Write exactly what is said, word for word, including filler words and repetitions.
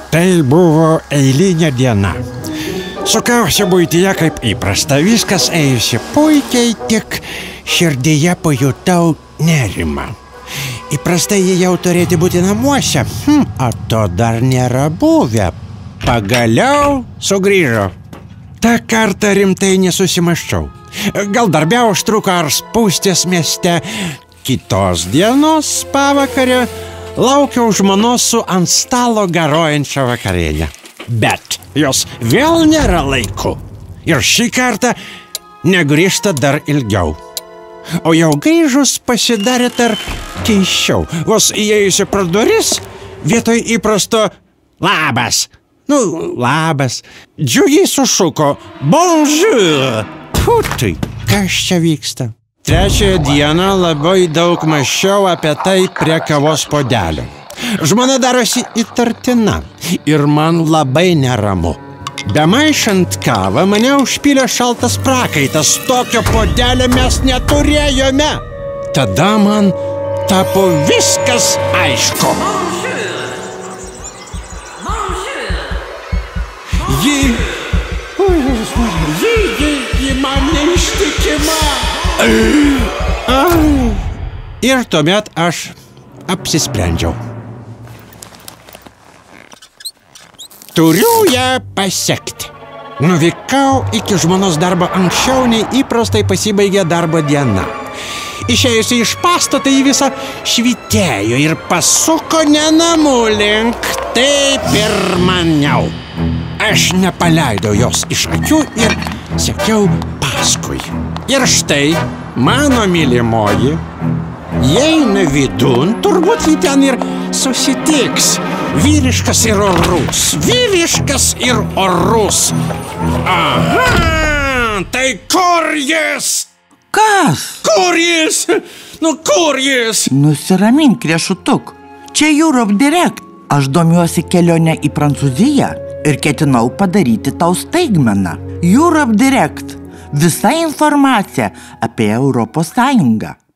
Tai buvo eilinė diena. Sukausi buityje kaip įprasta, viskas ėjusi puikiai, tik širdyje pajutau nerimą. Įprastai jie jau turėti būti namuose, hm, o to dar nėra buvę. Pagaliau sugrįžo. Ta kartą rimtai nesusimaščiau. Gal darbė užtruko ar spūstis mieste. Kitos dienos pavakarę laukiau žmonos su ant stalo garojančia vakarienė. Bet jos vėl nėra laiku. Ir šį kartą negrįžta dar ilgiau. O jau grįžus pasidarė dar keisčiau. Vos įėjusi pro duris, vietoj įprasto labas. Nu, labas. Džiugiai sušuko bonjour. Putai, kas čia vyksta? Trečiąją dieną labai daug mąsčiau apie tai prie kavos puodelio. Žmona darosi įtartina ir man labai neramu. Bemaišant kavą mane užpylė šaltas prakaitas, tokio puodelio mes neturėjome. Tada man tapo viskas aišku. Ji... Ji, ji, ji man neištikima. Ir tuomet aš apsisprendžiau. Turiu ją pasekti. Nuvykau iki žmonos darbo anksčiau, nei įprastai pasibaigė darbo diena. Išėjusi iš pastato į visą švitėjo ir pasuko ne namų link, taip ir maniau. Aš nepaleidau jos iš akių ir sekiau paskui. Ir štai mano mylimoji įeina vidun, turbūt jį ten ir susitiks. Vyriškas ir orus, vyriškas ir orus. Aha, tai kur jis? Kas? Kur jis? Nu, kur jis? Nusiramink, riešutuk. Čia Jurgis The Detective. Aš domiuosi kelionę į Prancūziją ir ketinau padaryti tau staigmeną. Jurgis The Detective. Visa informacija apie Europos Sąjungą.